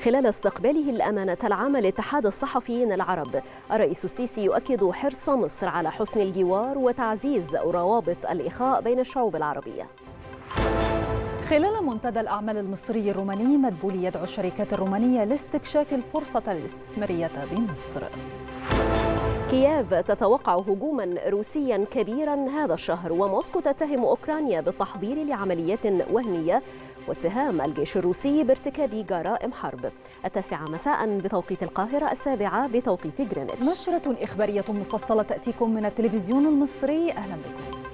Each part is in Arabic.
خلال استقباله الأمانة العامة لاتحاد الصحفيين العرب، الرئيس السيسي يؤكد حرص مصر على حسن الجوار وتعزيز روابط الإخاء بين الشعوب العربية. خلال منتدى الأعمال المصري الروماني، مدبولي يدعو الشركات الرومانية لاستكشاف الفرصة الاستثمارية بمصر. كييف تتوقع هجوما روسيا كبيرا هذا الشهر، وموسكو تتهم أوكرانيا بالتحضير لعمليات وهمية واتهام الجيش الروسي بارتكاب جرائم حرب. 9 مساء بتوقيت القاهرة، 7 بتوقيت جرينتش. نشرة إخبارية مفصلة تأتيكم من التلفزيون المصري، أهلا بكم.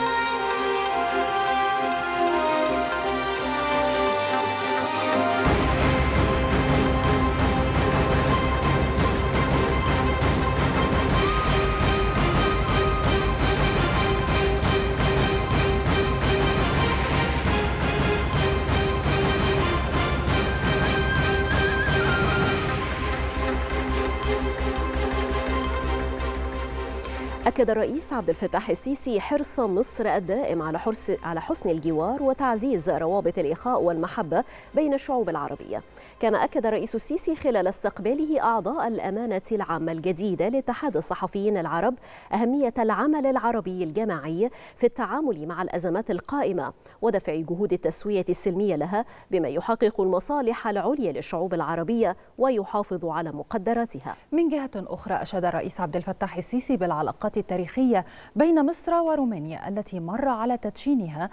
أكد الرئيس عبد الفتاح السيسي حرص مصر الدائم على حسن الجوار وتعزيز روابط الإخاء والمحبة بين الشعوب العربية. كما أكد الرئيس السيسي خلال استقباله أعضاء الأمانة العامة الجديدة لاتحاد الصحفيين العرب أهمية العمل العربي الجماعي في التعامل مع الأزمات القائمة ودفع جهود التسوية السلمية لها، بما يحقق المصالح العليا للشعوب العربية ويحافظ على مقدراتها. من جهة أخرى، أشاد الرئيس عبد الفتاح السيسي بالعلاقات التاريخية بين مصر ورومانيا التي مر على تدشينها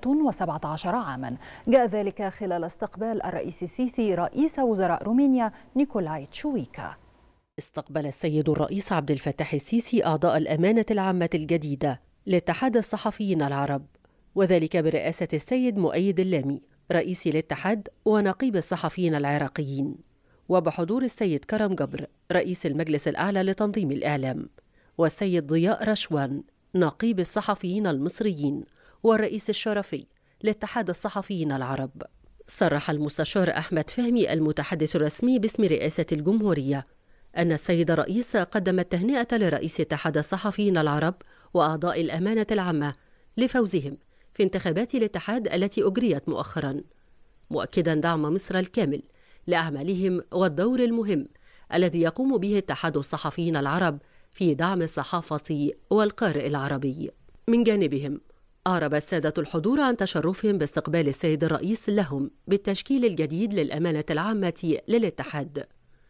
117 عاما. جاء ذلك خلال استقبال الرئيس السيسي رئيس وزراء رومانيا نيكولاي تشويكا. استقبل السيد الرئيس عبد الفتاح السيسي أعضاء الأمانة العامة الجديدة لاتحاد الصحفيين العرب، وذلك برئاسة السيد مؤيد اللامي رئيس الاتحاد ونقيب الصحفيين العراقيين، وبحضور السيد كرم جبر رئيس المجلس الأعلى لتنظيم الإعلام، والسيد ضياء رشوان نقيب الصحفيين المصريين والرئيس الشرفي لاتحاد الصحفيين العرب. صرح المستشار أحمد فهمي المتحدث الرسمي باسم رئاسة الجمهورية أن السيد الرئيس قدم التهنئة لرئيس اتحاد الصحفيين العرب وأعضاء الأمانة العامة لفوزهم في انتخابات الاتحاد التي أجريت مؤخرا، مؤكدا دعم مصر الكامل لأعمالهم والدور المهم الذي يقوم به اتحاد الصحفيين العرب في دعم الصحافة والقارئ العربي. من جانبهم، أعرب السادة الحضور عن تشرفهم باستقبال السيد الرئيس لهم بالتشكيل الجديد للأمانة العامة للاتحاد،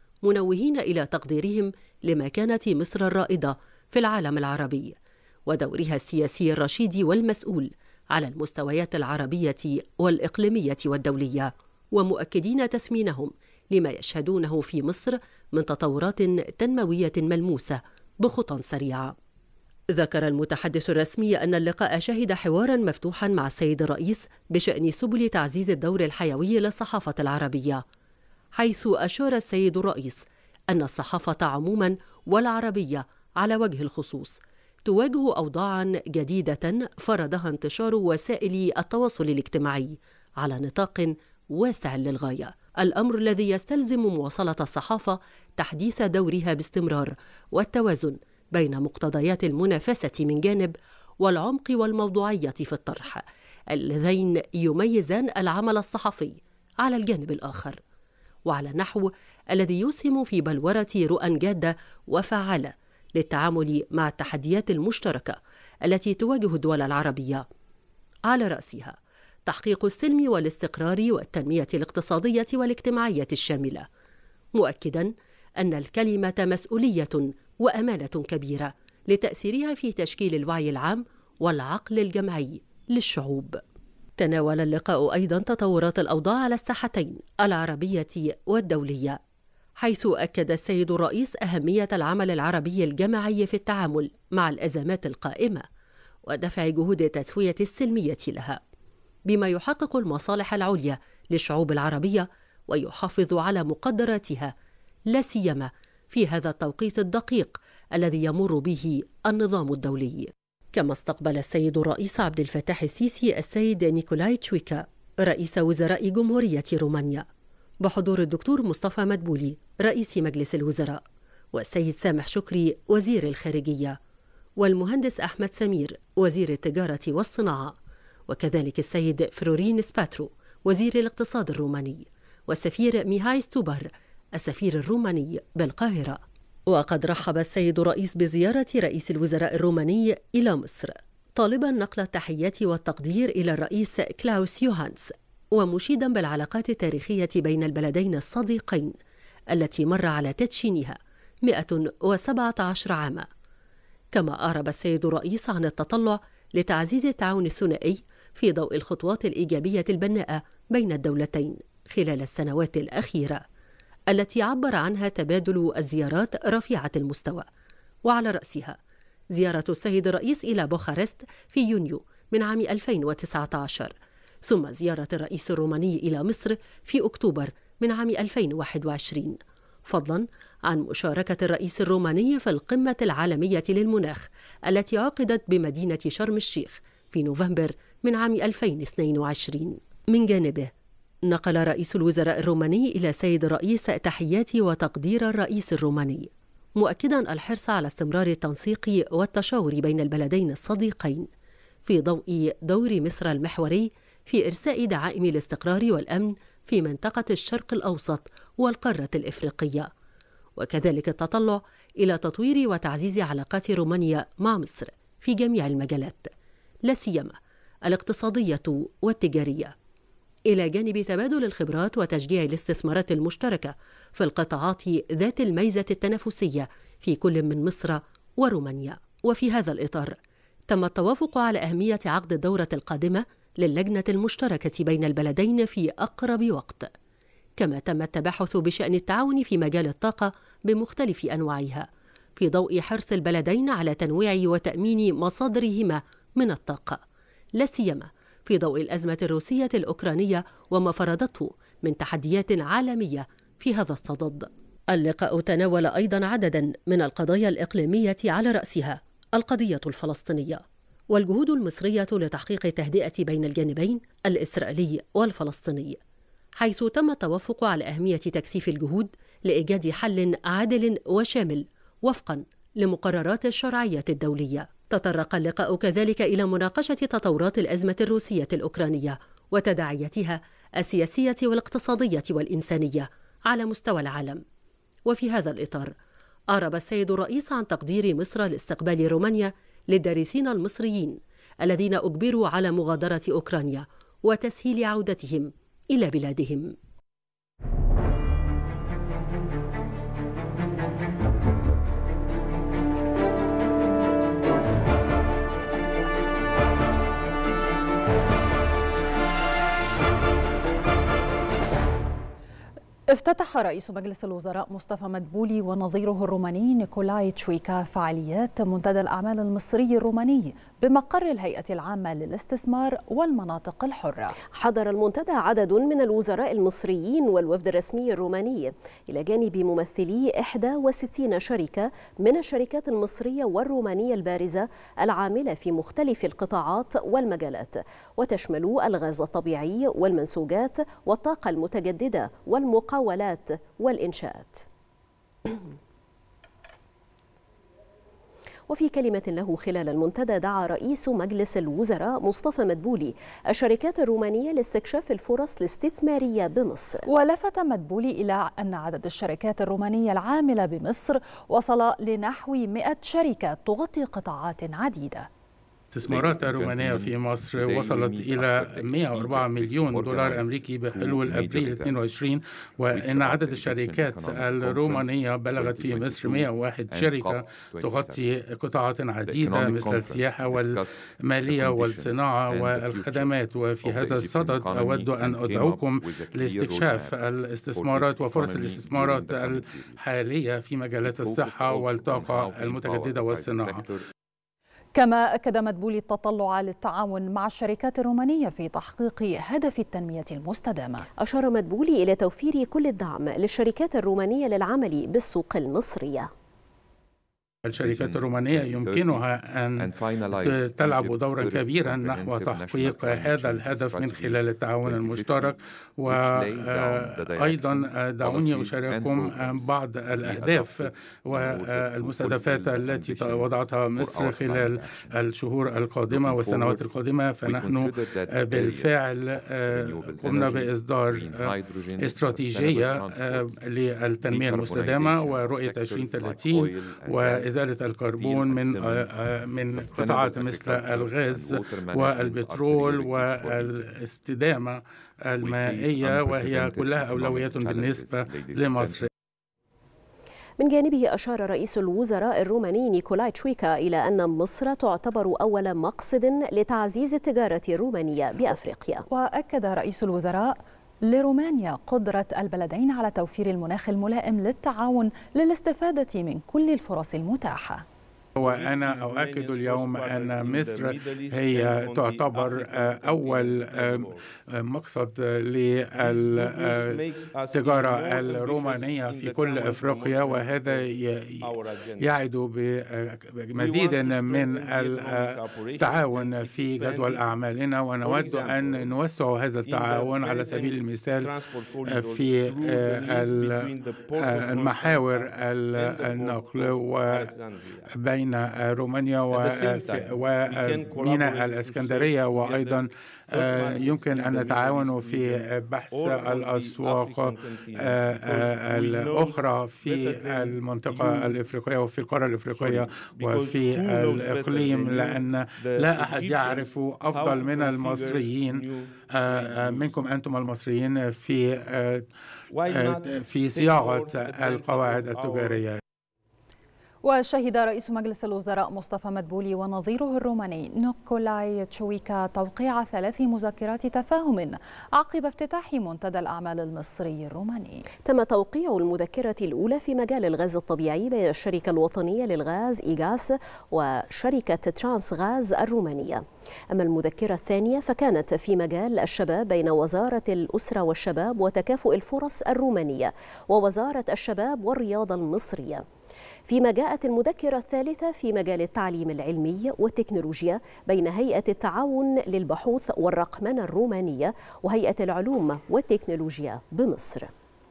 منوهين إلى تقديرهم لمكانة مصر الرائدة في العالم العربي ودورها السياسي الرشيد والمسؤول على المستويات العربية والإقليمية والدولية، ومؤكدين تثمينهم لما يشهدونه في مصر من تطورات تنموية ملموسة بخطى سريعة. ذكر المتحدث الرسمي أن اللقاء شهد حوارا مفتوحا مع السيد الرئيس بشأن سبل تعزيز الدور الحيوي للصحافة العربية، حيث أشار السيد الرئيس أن الصحافة عموما والعربية على وجه الخصوص تواجه أوضاعا جديدة فرضها انتشار وسائل التواصل الاجتماعي على نطاق واسع للغاية، الأمر الذي يستلزم مواصلة الصحافة تحديث دورها باستمرار والتوازن بين مقتضيات المنافسة من جانب والعمق والموضوعية في الطرح، اللذين يميزان العمل الصحفي على الجانب الآخر، وعلى النحو الذي يسهم في بلورة رؤى جادة وفعالة للتعامل مع التحديات المشتركة التي تواجه الدول العربية، على رأسها تحقيق السلم والاستقرار والتنمية الاقتصادية والاجتماعية الشاملة، مؤكداً أن الكلمة مسؤولية وأمانة كبيرة لتأثيرها في تشكيل الوعي العام والعقل الجمعي للشعوب. تناول اللقاء أيضاً تطورات الأوضاع على الساحتين العربية والدولية، حيث أكد السيد الرئيس أهمية العمل العربي الجماعي في التعامل مع الأزمات القائمة ودفع جهود التسوية السلمية لها، بما يحقق المصالح العليا للشعوب العربية ويحافظ على مقدراتها، لا سيما في هذا التوقيت الدقيق الذي يمر به النظام الدولي. كما استقبل السيد الرئيس عبد الفتاح السيسي السيد نيكولاي تشويكا رئيس وزراء جمهورية رومانيا، بحضور الدكتور مصطفى مدبولي رئيس مجلس الوزراء، والسيد سامح شكري وزير الخارجية، والمهندس أحمد سمير وزير التجارة والصناعة، وكذلك السيد فرورين سباترو وزير الاقتصاد الروماني، والسفير ميهاي ستوبر السفير الروماني بالقاهرة. وقد رحب السيد الرئيس بزيارة رئيس الوزراء الروماني إلى مصر، طالبا نقل التحيات والتقدير إلى الرئيس كلاوس يوهانس، ومشيدا بالعلاقات التاريخية بين البلدين الصديقين التي مر على تدشينها 117 عاما. كما أعرب السيد الرئيس عن التطلع لتعزيز التعاون الثنائي في ضوء الخطوات الإيجابية البناءة بين الدولتين خلال السنوات الأخيرة، التي عبر عنها تبادل الزيارات رفيعة المستوى، وعلى رأسها زيارة السيد الرئيس إلى بوخارست في يونيو من عام 2019، ثم زيارة الرئيس الروماني إلى مصر في أكتوبر من عام 2021، فضلا عن مشاركة الرئيس الروماني في القمة العالمية للمناخ التي عقدت بمدينة شرم الشيخ في نوفمبر من عام 2022. من جانبه نقل رئيس الوزراء الروماني إلى السيد الرئيس تحيات وتقدير الرئيس الروماني، مؤكدا الحرص على استمرار التنسيق والتشاور بين البلدين الصديقين في ضوء دور مصر المحوري في إرساء دعائم الاستقرار والأمن في منطقة الشرق الأوسط والقارة الإفريقية، وكذلك التطلع إلى تطوير وتعزيز علاقات رومانيا مع مصر في جميع المجالات، لا سيما الاقتصادية والتجارية، إلى جانب تبادل الخبرات وتشجيع الاستثمارات المشتركة في القطاعات ذات الميزة التنافسية في كل من مصر ورومانيا. وفي هذا الإطار تم التوافق على أهمية عقد الدورة القادمة للجنة المشتركة بين البلدين في أقرب وقت، كما تم التباحث بشأن التعاون في مجال الطاقة بمختلف أنواعها في ضوء حرص البلدين على تنويع وتأمين مصادرهما من الطاقة، لا سيما في ضوء الأزمة الروسية الأوكرانية وما فرضته من تحديات عالمية في هذا الصدد. اللقاء تناول أيضا عددا من القضايا الإقليمية على رأسها القضية الفلسطينية والجهود المصرية لتحقيق التهدئة بين الجانبين الإسرائيلي والفلسطيني، حيث تم التوافق على أهمية تكثيف الجهود لإيجاد حل عادل وشامل وفقا لمقررات الشرعية الدولية. تطرق اللقاء كذلك إلى مناقشة تطورات الأزمة الروسية الأوكرانية وتداعياتها السياسية والاقتصادية والإنسانية على مستوى العالم. وفي هذا الإطار أعرب السيد الرئيس عن تقدير مصر لاستقبال رومانيا للدارسين المصريين الذين أجبروا على مغادرة أوكرانيا وتسهيل عودتهم إلى بلادهم. افتتح رئيس مجلس الوزراء مصطفى مدبولي ونظيره الروماني نيكولاي تشويكا فعاليات منتدى الأعمال المصري الروماني بمقر الهيئة العامة للاستثمار والمناطق الحرة. حضر المنتدى عدد من الوزراء المصريين والوفد الرسمي الروماني إلى جانب ممثلي 61 شركة من الشركات المصرية والرومانية البارزة العاملة في مختلف القطاعات والمجالات، وتشمل الغاز الطبيعي والمنسوجات والطاقة المتجددة والمقاولات والإنشاءات. وفي كلمة له خلال المنتدى دعا رئيس مجلس الوزراء مصطفى مدبولي الشركات الرومانية لاستكشاف الفرص الاستثمارية بمصر. ولفت مدبولي إلى أن عدد الشركات الرومانية العاملة بمصر وصل لنحو 100 شركة تغطي قطاعات عديدة. الاستثمارات الرومانية في مصر وصلت إلى 104 مليون دولار أمريكي بحلول أبريل 22، وإن عدد الشركات الرومانية بلغت في مصر 101 شركة تغطي قطاعات عديدة مثل السياحة والمالية والصناعة والخدمات. وفي هذا الصدد أود أن أدعوكم لاستكشاف الاستثمارات وفرص الاستثمارات الحالية في مجالات الصحة والطاقة المتجددة والصناعة. كما أكد مدبولي التطلع للتعاون مع الشركات الرومانية في تحقيق هدف التنمية المستدامة. أشار مدبولي إلى توفير كل الدعم للشركات الرومانية للعمل بالسوق المصرية. الشركات الرومانية يمكنها أن تلعب دورا كبيرا نحو تحقيق هذا الهدف من خلال التعاون المشترك. وأيضا دعوني أشارككم بعض الأهداف والمستهدفات التي وضعتها مصر خلال الشهور القادمة والسنوات القادمة. فنحن بالفعل قمنا بإصدار استراتيجية للتنمية المستدامة ورؤية 2030 وإزالة الكربون من قطاعات مثل الغاز والبترول والاستدامة المائية، وهي كلها أولويات بالنسبة لمصر. من جانبه أشار رئيس الوزراء الروماني نيكولاي تشويكا إلى أن مصر تعتبر أول مقصد لتعزيز التجارة الرومانية بأفريقيا. وأكد رئيس الوزراء لرومانيا قدرة البلدين على توفير المناخ الملائم للتعاون للاستفادة من كل الفرص المتاحة. وأنا أؤكد اليوم أن مصر هي تعتبر أول مقصد للتجارة الرومانية في كل أفريقيا، وهذا يعد بمزيد من التعاون في جدول أعمالنا، ونود أن نوسع هذا التعاون على سبيل المثال في المحاور النقل وبين رومانيا وميناء الإسكندرية. وأيضا يمكن أن نتعاون في بحث الأسواق الأخرى في المنطقة الإفريقية وفي القارة الإفريقية وفي الإقليم، لأن لا أحد يعرف أفضل من المصريين منكم أنتم المصريين في صياغة القواعد التجارية. وشهد رئيس مجلس الوزراء مصطفى مدبولي ونظيره الروماني نيكولاي تشويكا توقيع 3 مذكرات تفاهم عقب افتتاح منتدى الأعمال المصري الروماني. تم توقيع المذكرة الأولى في مجال الغاز الطبيعي بين الشركة الوطنية للغاز إيغاس وشركة ترانس غاز الرومانية. أما المذكرة الثانية فكانت في مجال الشباب بين وزارة الأسرة والشباب وتكافؤ الفرص الرومانية ووزارة الشباب والرياضة المصرية. فيما جاءت المذكرة الثالثة في مجال التعليم العلمي والتكنولوجيا بين هيئة التعاون للبحوث والرقمنة الرومانية وهيئة العلوم والتكنولوجيا بمصر.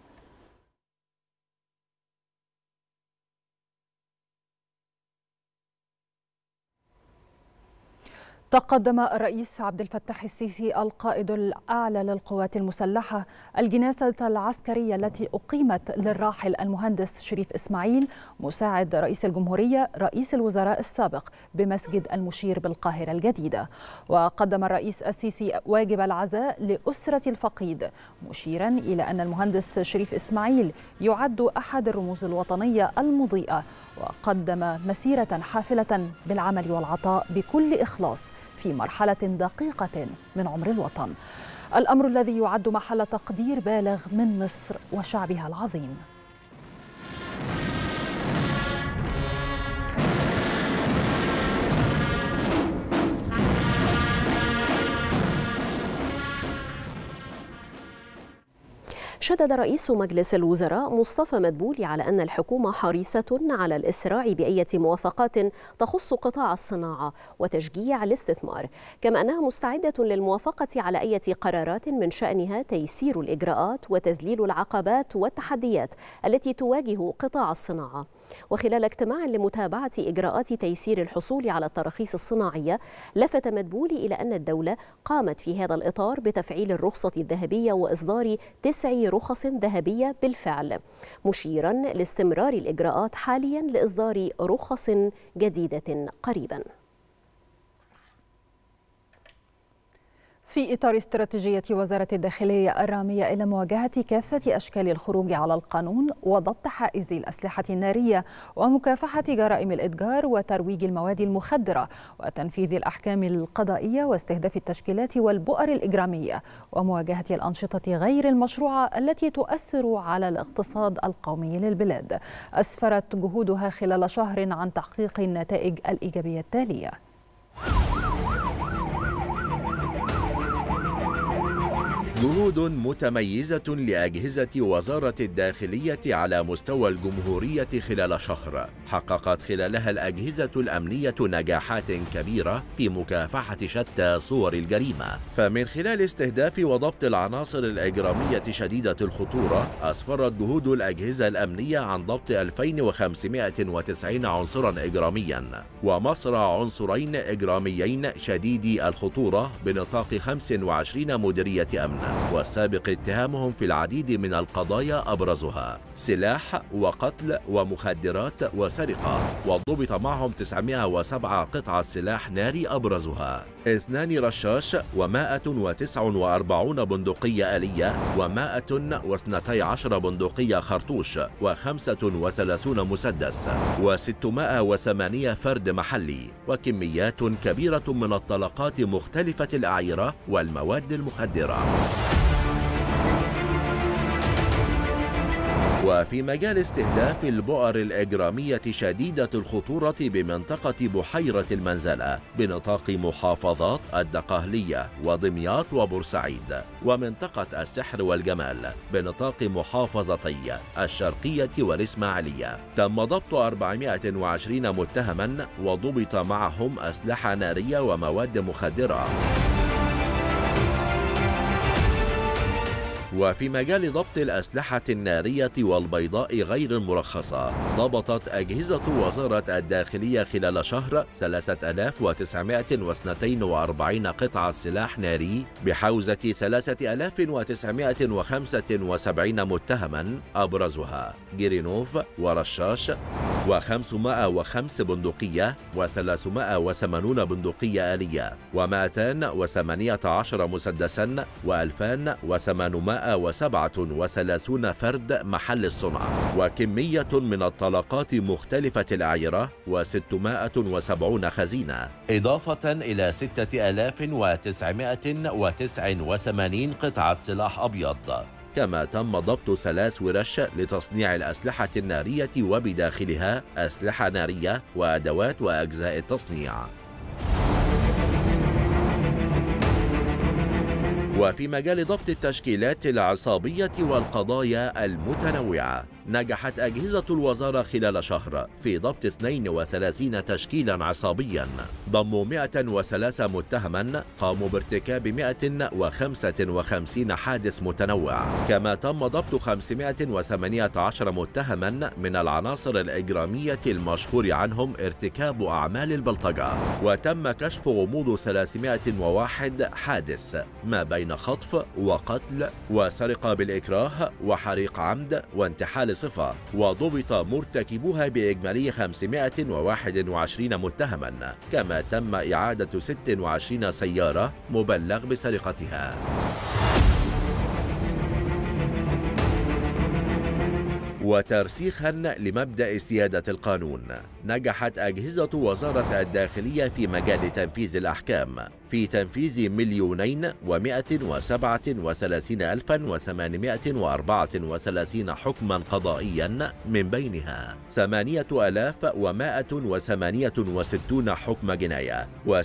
تقدم الرئيس عبد الفتاح السيسي القائد الأعلى للقوات المسلحة الجنازة العسكرية التي أقيمت للراحل المهندس شريف إسماعيل مساعد رئيس الجمهورية رئيس الوزراء السابق بمسجد المشير بالقاهرة الجديدة. وقدم الرئيس السيسي واجب العزاء لأسرة الفقيد، مشيرا إلى أن المهندس شريف إسماعيل يعد أحد الرموز الوطنية المضيئة، وقدم مسيرة حافلة بالعمل والعطاء بكل إخلاص في مرحلة دقيقة من عمر الوطن، الأمر الذي يعد محل تقدير بالغ من مصر وشعبها العظيم. شدد رئيس مجلس الوزراء مصطفى مدبولي على أن الحكومة حريصة على الإسراع بأية موافقات تخص قطاع الصناعة وتشجيع الاستثمار، كما أنها مستعدة للموافقة على أية قرارات من شأنها تيسير الإجراءات وتذليل العقبات والتحديات التي تواجه قطاع الصناعة. وخلال اجتماع لمتابعة إجراءات تيسير الحصول على التراخيص الصناعية، لفت مدبولي إلى أن الدولة قامت في هذا الإطار بتفعيل الرخصة الذهبية وإصدار 9 رخص ذهبية بالفعل، مشيرا لاستمرار الإجراءات حاليا لإصدار رخص جديدة قريبا. في إطار استراتيجية وزارة الداخلية الرامية إلى مواجهة كافة أشكال الخروج على القانون وضبط حائز الأسلحة النارية ومكافحة جرائم الإتجار وترويج المواد المخدرة وتنفيذ الأحكام القضائية واستهداف التشكيلات والبؤر الإجرامية ومواجهة الأنشطة غير المشروعة التي تؤثر على الاقتصاد القومي للبلاد، أسفرت جهودها خلال شهر عن تحقيق النتائج الإيجابية التالية. جهود متميزة لأجهزة وزارة الداخلية على مستوى الجمهورية خلال شهر، حققت خلالها الأجهزة الأمنية نجاحات كبيرة في مكافحة شتى صور الجريمة. فمن خلال استهداف وضبط العناصر الإجرامية شديدة الخطورة، أسفرت جهود الأجهزة الأمنية عن ضبط 2590 عنصرا إجراميا ومصرع عنصرين إجراميين شديدي الخطورة بنطاق 25 مديرية أمن، والسابق اتهامهم في العديد من القضايا أبرزها سلاح وقتل ومخدرات وسرقة، وضبط معهم 907 قطعة سلاح ناري أبرزها 2 رشاش و149 بندقية آلية و112 بندقية خرطوش و35 مسدس و608 فرد محلي، وكميات كبيرة من الطلقات مختلفة الأعيرة والمواد المخدرة. وفي مجال استهداف البؤر الإجرامية شديدة الخطورة بمنطقة بحيرة المنزلة بنطاق محافظات الدقهلية ودمياط وبورسعيد، ومنطقة السحر والجمال بنطاق محافظتي الشرقية والإسماعيلية، تم ضبط 420 متهما وضبط معهم أسلحة نارية ومواد مخدرة. وفي مجال ضبط الأسلحة النارية والبيضاء غير المرخصة، ضبطت أجهزة وزارة الداخلية خلال شهر 3942 قطعة سلاح ناري بحوزة 3975 متهما أبرزها جرينوف ورشاش و505 بندقية و380 بندقية آلية و218 مسدسا و2837 فرد محل الصنع، وكمية من الطلقات مختلفة الأعيرة و670 خزينة، إضافة إلى 6989 قطعة سلاح أبيض. كما تم ضبط 3 ورش لتصنيع الأسلحة النارية وبداخلها أسلحة نارية وأدوات وأجزاء التصنيع. وفي مجال ضبط التشكيلات العصابية والقضايا المتنوعة، نجحت أجهزة الوزارة خلال شهر في ضبط 32 تشكيلا عصابيا ضموا 103 متهما قاموا بارتكاب 155 حادث متنوع، كما تم ضبط 518 متهما من العناصر الإجرامية المشهور عنهم ارتكاب أعمال البلطجة، وتم كشف غموض 301 حادث ما بين خطف وقتل وسرقة بالإكراه وحريق عمد وانتحال صفة، وضبط مرتكبوها بإجمالي 521 متهما، كما تم إعادة 26 سيارة مبلغ بسرقتها. وترسيخا لمبدأ سيادة القانون، نجحت أجهزة وزارة الداخلية في مجال تنفيذ الأحكام في تنفيذ 2,137,834 حكما قضائيا، من بينها 8,168 حكم جناية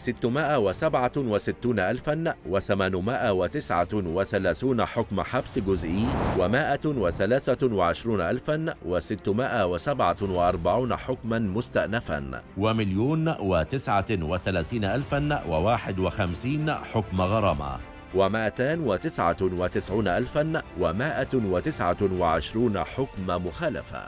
و667,839 حكم حبس جزئي و123,647 حكما مستأنفا و1,039,051 حكم غرامة و299,129 حكم مخالفة.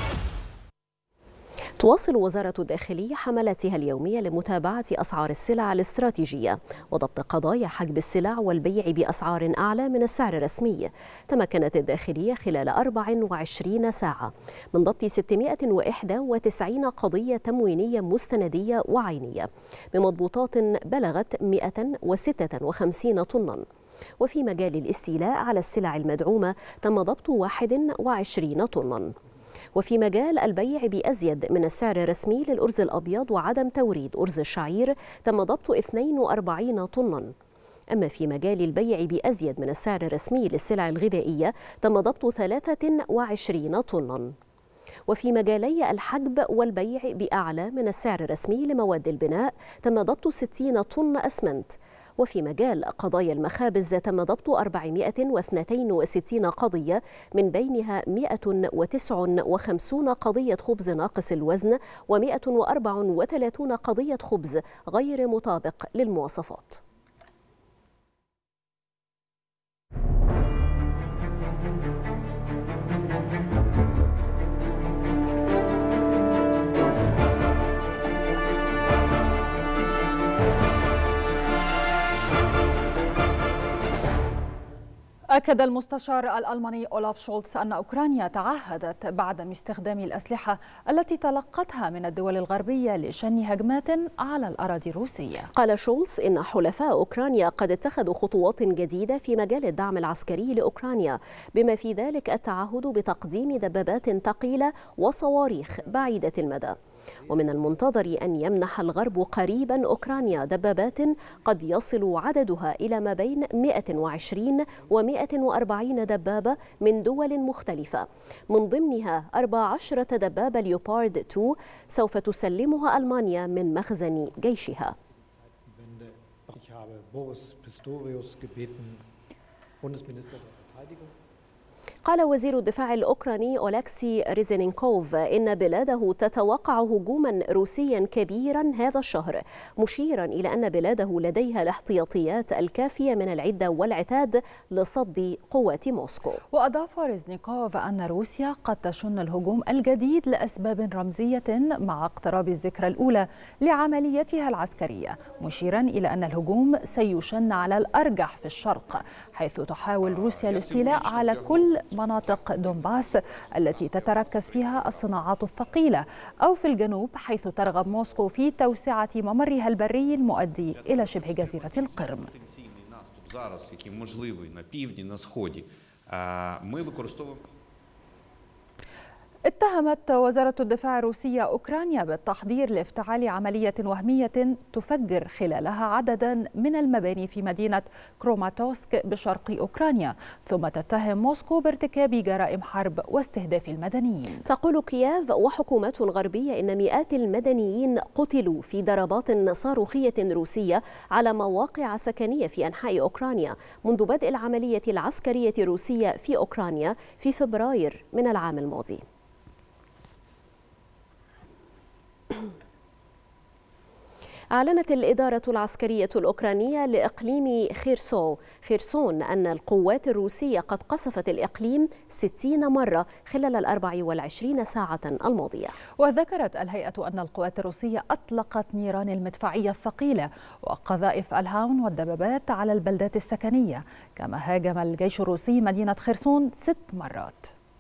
تواصل وزارة الداخلية حملاتها اليومية لمتابعة أسعار السلع الاستراتيجية وضبط قضايا حجب السلع والبيع بأسعار أعلى من السعر الرسمي. تمكنت الداخلية خلال 24 ساعة من ضبط 691 قضية تموينية مستندية وعينية بمضبوطات بلغت 156 طنا. وفي مجال الاستيلاء على السلع المدعومة تم ضبط 21 طنا. وفي مجال البيع بأزيد من السعر الرسمي للأرز الأبيض وعدم توريد أرز الشعير تم ضبط 42 طنا. أما في مجال البيع بأزيد من السعر الرسمي للسلع الغذائية تم ضبط 23 طنا. وفي مجالي الحجب والبيع بأعلى من السعر الرسمي لمواد البناء تم ضبط 60 طن أسمنت وفي مجال قضايا المخابز تم ضبط 462 قضية، من بينها 159 قضية خبز ناقص الوزن و134 قضية خبز غير مطابق للمواصفات. أكد المستشار الألماني أولاف شولتز أن أوكرانيا تعهدت بعدم استخدام الأسلحة التي تلقتها من الدول الغربية لشن هجمات على الأراضي الروسية. قال شولتز إن حلفاء أوكرانيا قد اتخذوا خطوات جديدة في مجال الدعم العسكري لأوكرانيا، بما في ذلك التعهد بتقديم دبابات ثقيلة وصواريخ بعيدة المدى. ومن المنتظر أن يمنح الغرب قريبا أوكرانيا دبابات قد يصل عددها إلى ما بين 120 و140 دبابة من دول مختلفة، من ضمنها 14 دبابة ليوبارد 2 سوف تسلمها ألمانيا من مخزن جيشها. قال وزير الدفاع الأوكراني أولكسي ريزينينكوف إن بلاده تتوقع هجوما روسيا كبيرا هذا الشهر، مشيرا إلى أن بلاده لديها الاحتياطيات الكافية من العدة والعتاد لصد قوات موسكو. وأضاف ريزينينكوف أن روسيا قد تشن الهجوم الجديد لأسباب رمزية مع اقتراب الذكرى الأولى لعمليتها العسكرية، مشيرا إلى أن الهجوم سيشن على الأرجح في الشرق، حيث تحاول روسيا الاستيلاء على كل مناطق دونباس التي تتركز فيها الصناعات الثقيلة، أو في الجنوب حيث ترغب موسكو في توسعة ممرها البري المؤدي إلى شبه جزيرة القرم. اتهمت وزارة الدفاع الروسية أوكرانيا بالتحضير لافتعال عملية وهمية تفجر خلالها عددا من المباني في مدينة كروماتوسك بشرق أوكرانيا، ثم تتهم موسكو بارتكاب جرائم حرب واستهداف المدنيين. تقول كييف وحكومات غربية إن مئات المدنيين قتلوا في ضربات صاروخية روسية على مواقع سكنية في أنحاء أوكرانيا منذ بدء العملية العسكرية الروسية في أوكرانيا في فبراير من العام الماضي. أعلنت الإدارة العسكرية الأوكرانية لإقليم خيرسون أن القوات الروسية قد قصفت الإقليم 60 مرة خلال 24 ساعة الماضية. وذكرت الهيئة أن القوات الروسية أطلقت نيران المدفعية الثقيلة وقذائف الهاون والدبابات على البلدات السكنية، كما هاجم الجيش الروسي مدينة خيرسون 6 مرات.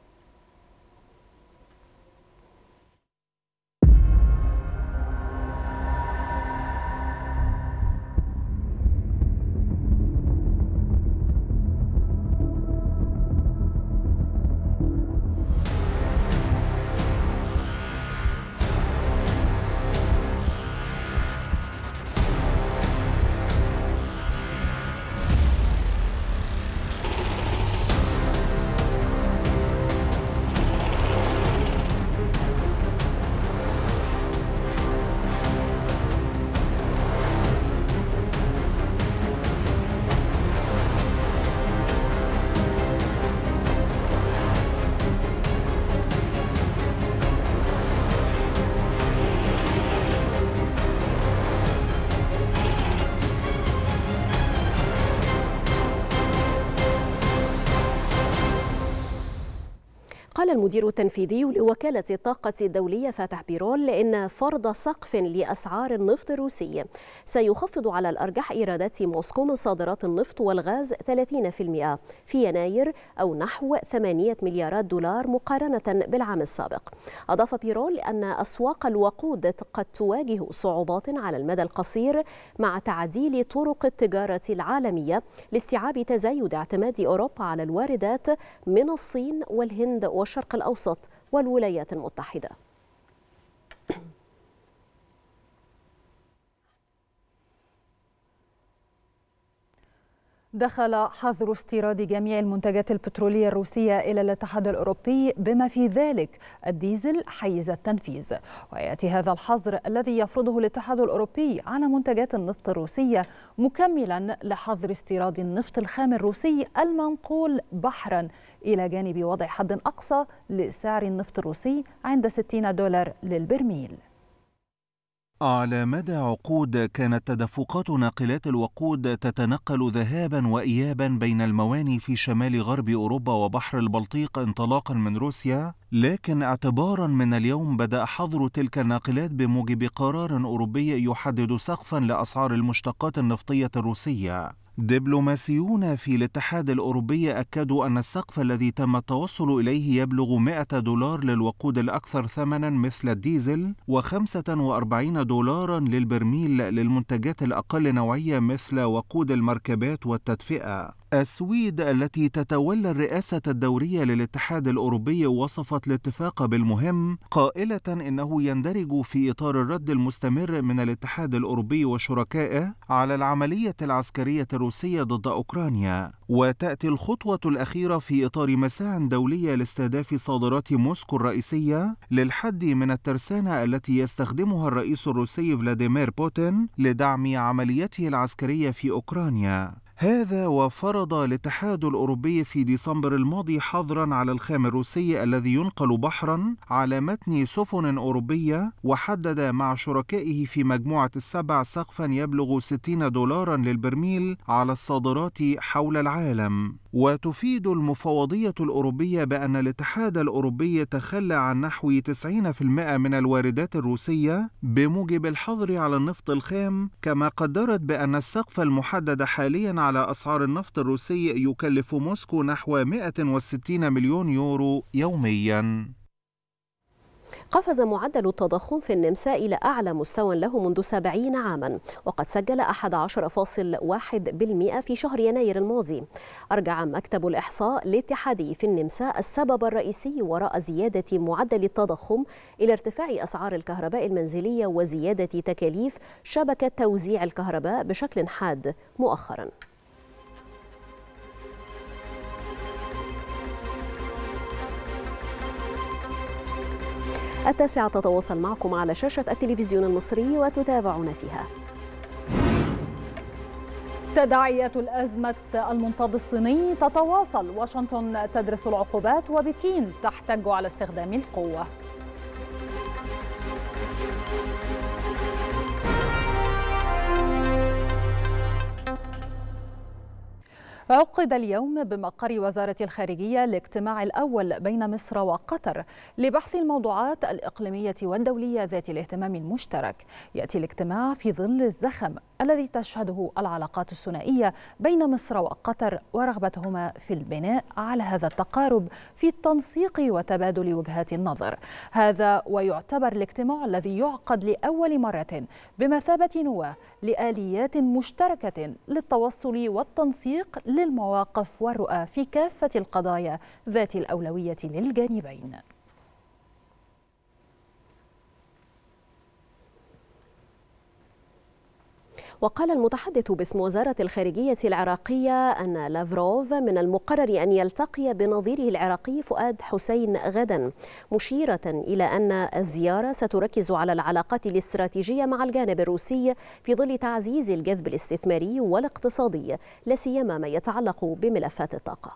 قال المدير التنفيذي لوكالة الطاقة الدولية فاتح بيرول إن فرض سقف لأسعار النفط الروسي سيخفض على الأرجح إيرادات موسكو من صادرات النفط والغاز 30% في يناير، أو نحو 8 مليارات دولار مقارنة بالعام السابق. أضاف بيرول أن أسواق الوقود قد تواجه صعوبات على المدى القصير مع تعديل طرق التجارة العالمية لاستيعاب تزايد اعتماد أوروبا على الواردات من الصين والهند والشرق الأوسط والولايات المتحدة. دخل حظر استيراد جميع المنتجات البترولية الروسية إلى الاتحاد الأوروبي بما في ذلك الديزل حيز التنفيذ. ويأتي هذا الحظر الذي يفرضه الاتحاد الأوروبي على منتجات النفط الروسية مكملا لحظر استيراد النفط الخام الروسي المنقول بحرا، إلى جانب وضع حد أقصى لسعر النفط الروسي عند $60 للبرميل. على مدى عقود كانت تدفقات ناقلات الوقود تتنقل ذهابا وإيابا بين المواني في شمال غرب أوروبا وبحر البلطيق انطلاقا من روسيا، لكن اعتبارا من اليوم بدأ حظر تلك الناقلات بموجب قرار أوروبي يحدد سقفا لأسعار المشتقات النفطية الروسية. دبلوماسيون في الاتحاد الأوروبي أكدوا أن السقف الذي تم التوصل إليه يبلغ $100 للوقود الأكثر ثمنا مثل الديزل، $45 للبرميل للمنتجات الأقل نوعية مثل وقود المركبات والتدفئة. السويد التي تتولى الرئاسة الدورية للاتحاد الأوروبي وصفت الاتفاق بالمهم، قائلة إنه يندرج في إطار الرد المستمر من الاتحاد الأوروبي وشركائه على العملية العسكرية الروسية ضد أوكرانيا. وتأتي الخطوة الأخيرة في إطار مساع دولية لاستهداف صادرات موسكو الرئيسية للحد من الترسانة التي يستخدمها الرئيس الروسي فلاديمير بوتين لدعم عمليته العسكرية في أوكرانيا. هذا وفرض الاتحاد الأوروبي في ديسمبر الماضي حظرا على الخام الروسي الذي ينقل بحرا على متن سفن أوروبية، وحدد مع شركائه في مجموعة السبع سقفا يبلغ $60 للبرميل على الصادرات حول العالم. وتفيد المفوضية الأوروبية بأن الاتحاد الأوروبي تخلى عن نحو 90% من الواردات الروسية بموجب الحظر على النفط الخام، كما قدرت بأن السقف المحدد حاليا على أسعار النفط الروسي يكلف موسكو نحو 160 مليون يورو يوميا. قفز معدل التضخم في النمسا إلى أعلى مستوى له منذ 70 عاما، وقد سجل 11.1% في شهر يناير الماضي. أرجع مكتب الإحصاء الاتحادي في النمسا السبب الرئيسي وراء زيادة معدل التضخم إلى ارتفاع أسعار الكهرباء المنزلية وزيادة تكاليف شبكة توزيع الكهرباء بشكل حاد مؤخرا. التاسعة تتواصل معكم على شاشة التلفزيون المصري وتتابعون فيها. تداعيات الأزمة المنطاد الصيني تتواصل، واشنطن تدرس العقوبات وبكين تحتج على استخدام القوة. عقد اليوم بمقر وزارة الخارجية الاجتماع الأول بين مصر وقطر لبحث الموضوعات الإقليمية والدولية ذات الاهتمام المشترك. يأتي الاجتماع في ظل الزخم الذي تشهده العلاقات الثنائية بين مصر وقطر ورغبتهما في البناء على هذا التقارب في التنسيق وتبادل وجهات النظر. هذا ويعتبر الاجتماع الذي يعقد لأول مرة بمثابة نواة لآليات مشتركة للتوصل والتنسيق للمواقف والرؤى في كافة القضايا ذات الأولوية للجانبين. وقال المتحدث باسم وزارة الخارجية العراقية أن لافروف من المقرر أن يلتقي بنظيره العراقي فؤاد حسين غدا، مشيرة إلى أن الزيارة ستركز على العلاقات الاستراتيجية مع الجانب الروسي في ظل تعزيز الجذب الاستثماري والاقتصادي، لا سيما ما يتعلق بملفات الطاقة.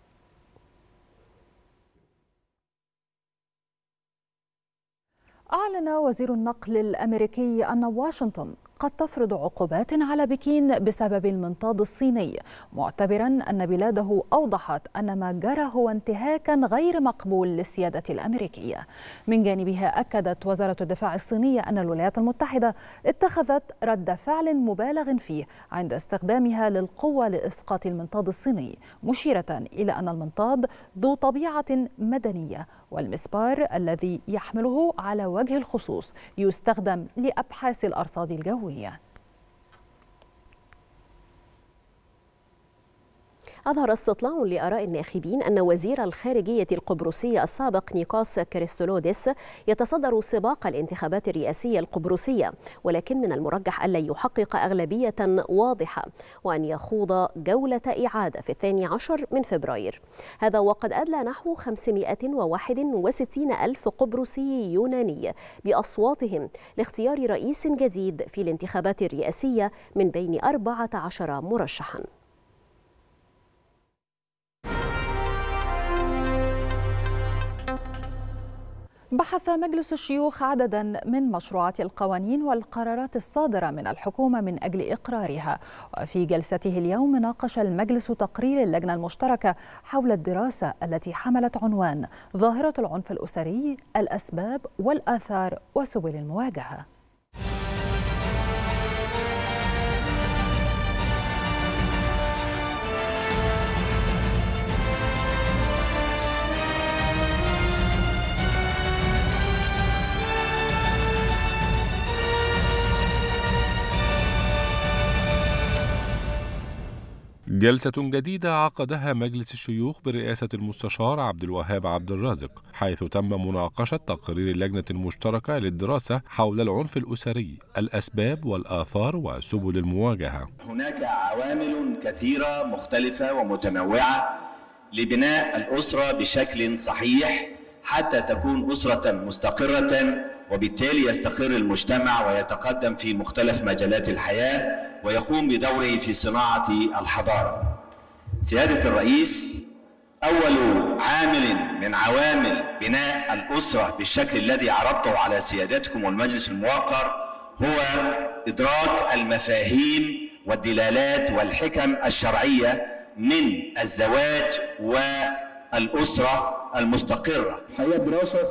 أعلن وزير النقل الأمريكي أن واشنطن قد تفرض عقوبات على بكين بسبب المنطاد الصيني، معتبرا أن بلاده أوضحت أن ما جرى هو انتهاكا غير مقبول للسيادة الأمريكية. من جانبها أكدت وزارة الدفاع الصينية أن الولايات المتحدة اتخذت رد فعل مبالغ فيه عند استخدامها للقوة لإسقاط المنطاد الصيني، مشيرة إلى أن المنطاد ذو طبيعة مدنية، والمسبار الذي يحمله على وجه الخصوص يستخدم لأبحاث الأرصاد الجوية. أظهر استطلاع لآراء الناخبين أن وزير الخارجية القبرصي السابق نيكوس كريستولوديس يتصدر سباق الانتخابات الرئاسية القبرصية، ولكن من المرجح ألا يحقق أغلبية واضحة وأن يخوض جولة إعادة في 12 من فبراير. هذا وقد أدلى نحو 561 ألف قبرصي يوناني بأصواتهم لاختيار رئيس جديد في الانتخابات الرئاسية من بين 14 مرشحاً. بحث مجلس الشيوخ عددا من مشروعات القوانين والقرارات الصادرة من الحكومة من أجل إقرارها، وفي جلسته اليوم ناقش المجلس تقرير اللجنة المشتركة حول الدراسة التي حملت عنوان ظاهرة العنف الأسري، الأسباب والآثار وسبل المواجهة. جلسة جديدة عقدها مجلس الشيوخ برئاسة المستشار عبد الوهاب عبد الرازق، حيث تم مناقشة تقرير اللجنة المشتركة للدراسة حول العنف الأسري، الأسباب والآثار وسبل المواجهة. هناك عوامل كثيرة مختلفة ومتنوعة لبناء الأسرة بشكل صحيح حتى تكون أسرة مستقرة، وبالتالي يستقر المجتمع ويتقدم في مختلف مجالات الحياة ويقوم بدوره في صناعة الحضارة. سيادة الرئيس، أول عامل من عوامل بناء الأسرة بالشكل الذي عرضته على سيادتكم والمجلس الموقر هو إدراك المفاهيم والدلالات والحكم الشرعية من الزواج والأسرة المستقرة. الحقيقة الدراسة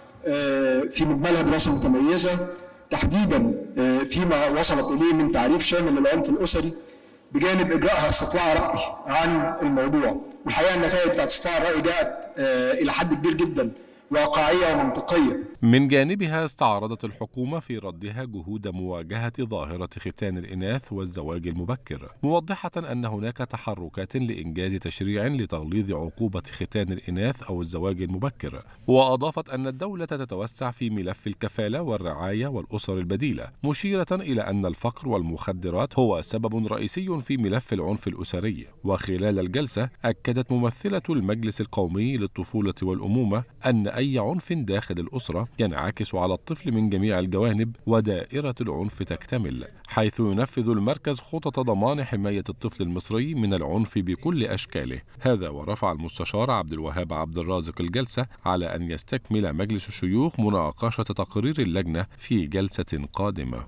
في مجملها دراسة متميزة، تحديدا فيما وصلت إليه من تعريف شامل للعنف الأسري، بجانب إجراءها استطلاع رأي عن الموضوع. والحقيقة النتائج بتاعت استطلاع الرأي جاءت إلى حد كبير جدا واقعية ومنطقية. من جانبها استعرضت الحكومة في ردها جهود مواجهة ظاهرة ختان الإناث والزواج المبكر، موضحة أن هناك تحركات لإنجاز تشريع لتغليظ عقوبة ختان الإناث أو الزواج المبكر، وأضافت أن الدولة تتوسع في ملف الكفالة والرعاية والأسر البديلة، مشيرة إلى أن الفقر والمخدرات هو سبب رئيسي في ملف العنف الأسري. وخلال الجلسة أكدت ممثلة المجلس القومي للطفولة والأمومة أن أي عنف داخل الأسرة ينعكس على الطفل من جميع الجوانب، ودائرة العنف تكتمل، حيث ينفذ المركز خطط ضمان حماية الطفل المصري من العنف بكل أشكاله. هذا ورفع المستشار عبد الوهاب عبد الرازق الجلسة على أن يستكمل مجلس الشيوخ مناقشة تقرير اللجنة في جلسة قادمة.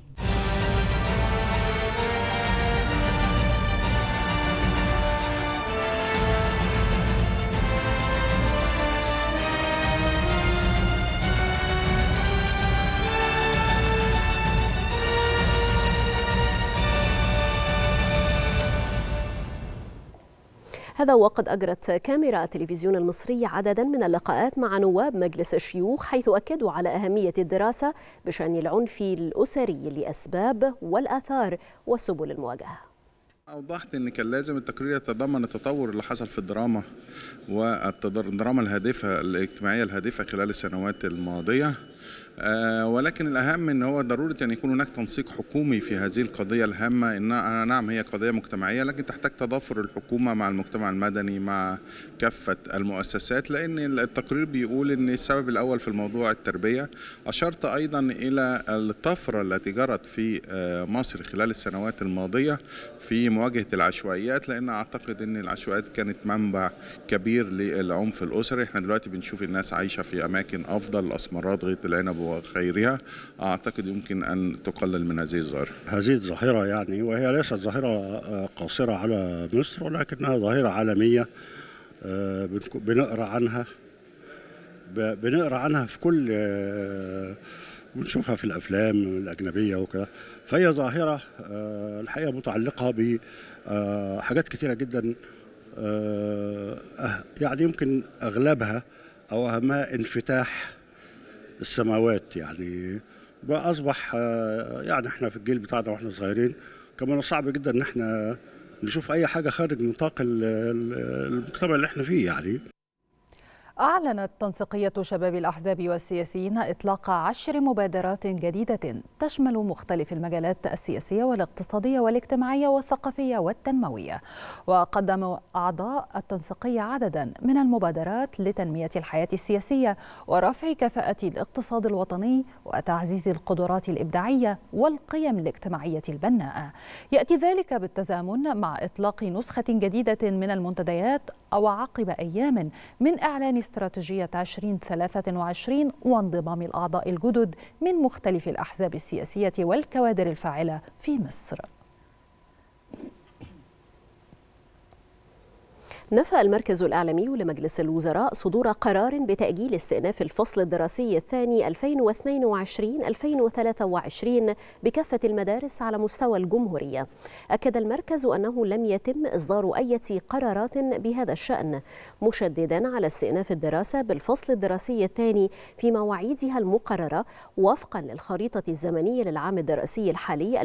هذا وقد أجرت كاميرا التلفزيون المصري عددا من اللقاءات مع نواب مجلس الشيوخ، حيث أكدوا على أهمية الدراسة بشأن العنف الأسري لأسباب والآثار وسبل المواجهة. أوضحت أن كان لازم التقرير يتضمن التطور اللي حصل في الدراما والدراما الهادفة الاجتماعية الهادفة خلال السنوات الماضية، ولكن الأهم أن هو ضرورة أن يكون هناك تنسيق حكومي في هذه القضية الهامة. إنها نعم هي قضية مجتمعية، لكن تحتاج تضافر الحكومة مع المجتمع المدني مع كافة المؤسسات، لأن التقرير بيقول أن السبب الأول في الموضوع التربية. أشرت أيضا إلى الطفرة التي جرت في مصر خلال السنوات الماضية في مواجهة العشوائيات، لأن أعتقد أن العشوائيات كانت منبع كبير للعنف الأسري. احنا دلوقتي بنشوف الناس عايشة في أماكن أفضل، الأسمرات، غيط العنب وغيرها. أعتقد يمكن أن تقلل من هذه الظاهرة. هذه الظاهرة يعني، وهي ليست ظاهرة قاصرة على مصر، ولكنها ظاهرة عالمية بنقرأ عنها في كل، بنشوفها في الأفلام الأجنبية وكذا. فهي ظاهرة الحقيقة متعلقة بحاجات كثيرة جدا، يعني يمكن أغلبها أو أهمها انفتاح السماوات. يعني بقى أصبح يعني احنا في الجيل بتاعنا واحنا صغيرين كمان صعب جدا ان احنا نشوف أي حاجة خارج نطاق المجتمع اللي احنا فيه يعني. أعلنت تنسيقية شباب الأحزاب والسياسيين إطلاق 10 مبادرات جديدة تشمل مختلف المجالات السياسية والاقتصادية والاجتماعية والثقافية والتنموية. وقدم أعضاء التنسيقية عددا من المبادرات لتنمية الحياة السياسية ورفع كفاءة الاقتصاد الوطني وتعزيز القدرات الإبداعية والقيم الاجتماعية البناءة. يأتي ذلك بالتزامن مع إطلاق نسخة جديدة من المنتديات وعقب أيام من إعلان استراتيجية 2023 وانضمام الأعضاء الجدد من مختلف الأحزاب السياسية والكوادر الفاعلة في مصر. نفى المركز الإعلامي لمجلس الوزراء صدور قرار بتأجيل استئناف الفصل الدراسي الثاني 2022-2023 بكافة المدارس على مستوى الجمهورية. أكد المركز أنه لم يتم إصدار أي قرارات بهذا الشأن، مشددا على استئناف الدراسة بالفصل الدراسي الثاني في مواعيدها المقررة وفقا للخريطة الزمنية للعام الدراسي الحالي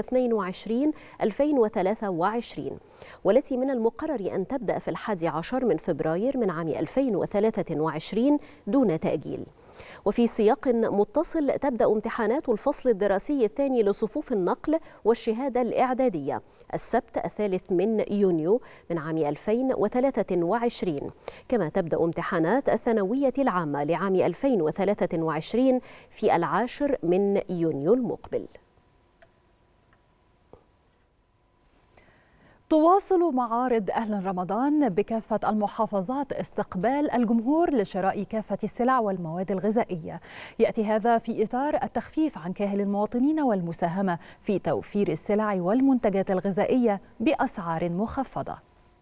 2022-2023، والتي من المقرر أن تبدأ في 11 من فبراير من عام 2023 دون تأجيل. وفي سياق متصل تبدأ امتحانات الفصل الدراسي الثاني لصفوف النقل والشهادة الإعدادية السبت 3 من يونيو من عام 2023، كما تبدأ امتحانات الثانوية العامة لعام 2023 في 10 من يونيو المقبل. تواصل معارض أهل رمضان بكافة المحافظات استقبال الجمهور لشراء كافة السلع والمواد الغذائية. يأتي هذا في إطار التخفيف عن كاهل المواطنين والمساهمة في توفير السلع والمنتجات الغذائية بأسعار مخفضة.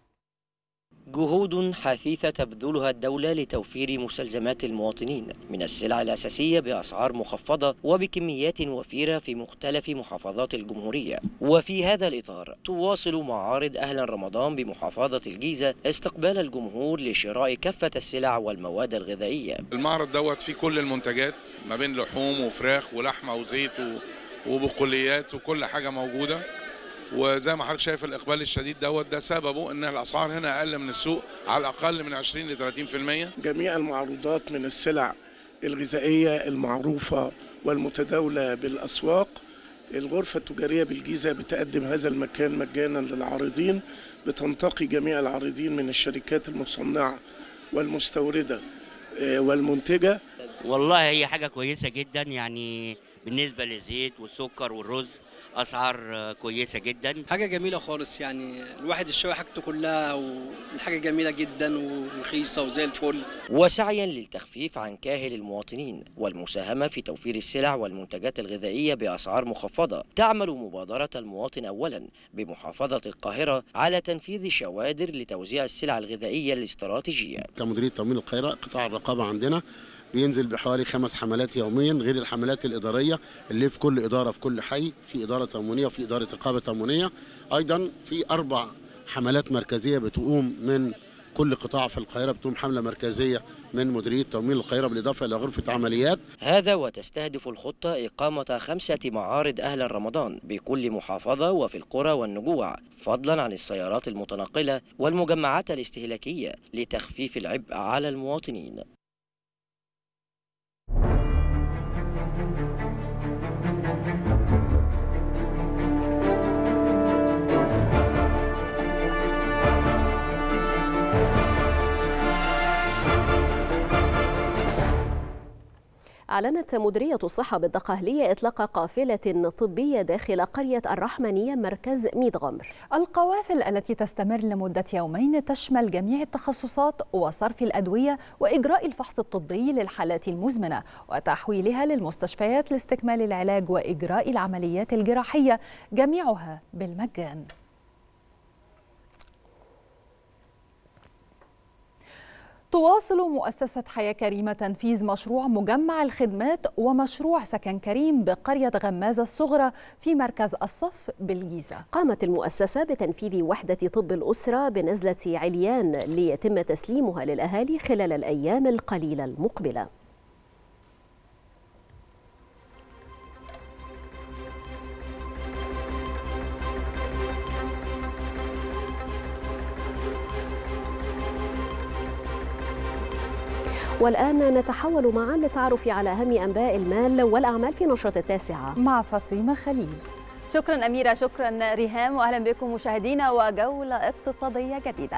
جهود حثيثة تبذلها الدولة لتوفير مستلزمات المواطنين من السلع الأساسية بأسعار مخفضة وبكميات وفيرة في مختلف محافظات الجمهورية. وفي هذا الإطار تواصل معارض أهل رمضان بمحافظة الجيزة استقبال الجمهور لشراء كافة السلع والمواد الغذائية. المعرض دوت فيه كل المنتجات ما بين لحوم وفراخ ولحمة وزيت وبقوليات وكل حاجة موجودة. وزي ما حضرتك شايف الإقبال الشديد دوت ده سببه إن الأسعار هنا أقل من السوق على الأقل من 20 ل 30%. جميع المعروضات من السلع الغذائية المعروفة والمتداولة بالأسواق. الغرفة التجارية بالجيزة بتقدم هذا المكان مجانا للعارضين، بتنتقي جميع العارضين من الشركات المصنعة والمستوردة والمنتجة. والله هي حاجة كويسة جدا، يعني بالنسبة للزيت والسكر والرز أسعار كويسة جدا، حاجة جميلة خالص. يعني الواحد يشتري حاجته كلها والحاجة جميلة جدا ورخيصة وزي الفل. وسعيا للتخفيف عن كاهل المواطنين والمساهمة في توفير السلع والمنتجات الغذائية بأسعار مخفضة، تعمل مبادرة المواطن أولا بمحافظة القاهرة على تنفيذ شوادر لتوزيع السلع الغذائية الاستراتيجية. كمديرية تموين القاهرة قطاع الرقابة عندنا بينزل بحوالي 5 حملات يوميا، غير الحملات الإدارية اللي في كل إدارة في كل حي، في إدارة تموينية وفي إدارة رقابة تموينية. أيضا في 4 حملات مركزية بتقوم من كل قطاع في القاهرة، بتقوم حملة مركزية من مديرية تموين القاهرة بالإضافة إلى غرفة عمليات. هذا وتستهدف الخطة إقامة 5 معارض أهل رمضان بكل محافظة وفي القرى والنجوع، فضلا عن السيارات المتنقلة والمجمعات الاستهلاكية لتخفيف العبء على المواطنين. أعلنت مديرية الصحة بالدقهلية إطلاق قافلة طبية داخل قرية الرحمنية مركز ميت غمر. القوافل التي تستمر لمدة يومين تشمل جميع التخصصات وصرف الأدوية وإجراء الفحص الطبي للحالات المزمنة وتحويلها للمستشفيات لاستكمال العلاج وإجراء العمليات الجراحية، جميعها بالمجان. تواصل مؤسسة حياة كريمة تنفيذ مشروع مجمع الخدمات ومشروع سكن كريم بقرية غمازة الصغرى في مركز الصف بالجيزة. قامت المؤسسة بتنفيذ وحدة طب الأسرة بنزلة عليان ليتم تسليمها للأهالي خلال الأيام القليلة المقبلة. والآن نتحول معا للتعرف على أهم أنباء المال والأعمال في نشرة التاسعة مع فاطمة خليل. شكرا أميرة، شكرا ريهام، وأهلا بكم مشاهدينا وجولة اقتصادية جديدة.